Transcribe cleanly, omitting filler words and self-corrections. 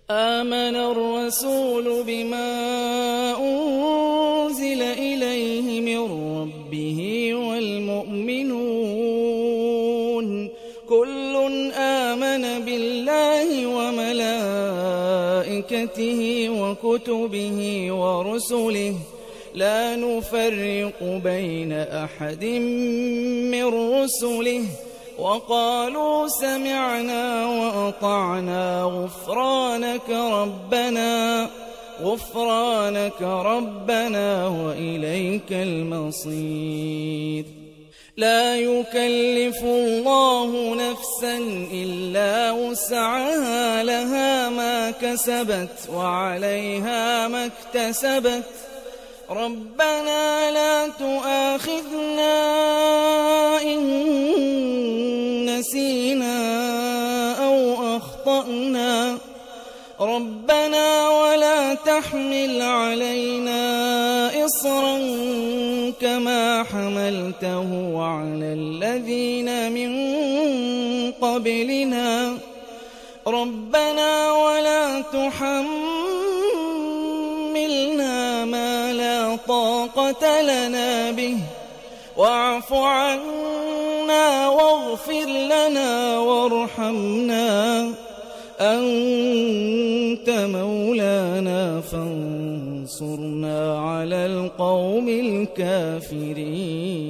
آمن الرسول بما أنزل إليه من ربه والمؤمنون كل آمن بالله وملائكته وكتبه ورسله لا نفرق بين أحد من رسله وقالوا سمعنا وأطعنا غفرانك ربنا وإليك المصير. لا يكلف الله نفسا إلا وسعها لها ما كسبت وعليها ما اكتسبت ربنا لا تؤاخذنا إن نسينا أو أخطأنا ربنا ولا تحمل علينا إصرا كما حملته على الذين من قبلنا ربنا ولا تحملنا ما لا طاقة لنا به واعف عنا واغفر لنا وارحمنا أنت مولانا فانصرنا على القوم الكافرين.